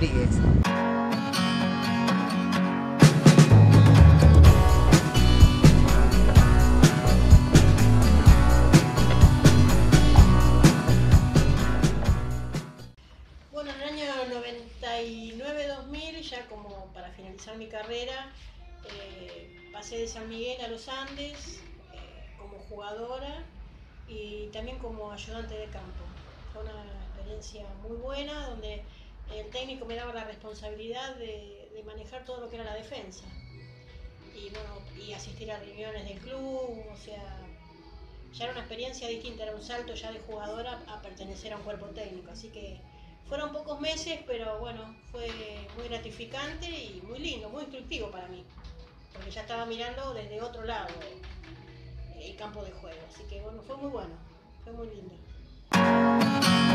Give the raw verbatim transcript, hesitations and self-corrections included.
Rodríguez. Bueno, en el año noventa y nueve dos mil, ya como para finalizar mi carrera, eh, pasé de San Miguel a Los Andes eh, como jugadora y también como ayudante de campo. Fue una experiencia muy buena donde el técnico me daba la responsabilidad de, de manejar todo lo que era la defensa y, bueno, y asistir a reuniones del club, o sea, ya era una experiencia distinta, era un salto ya de jugadora a pertenecer a un cuerpo técnico, así que fueron pocos meses, pero bueno, fue muy gratificante y muy lindo, muy instructivo para mí, porque ya estaba mirando desde otro lado el campo de juego, así que bueno, fue muy bueno, fue muy lindo.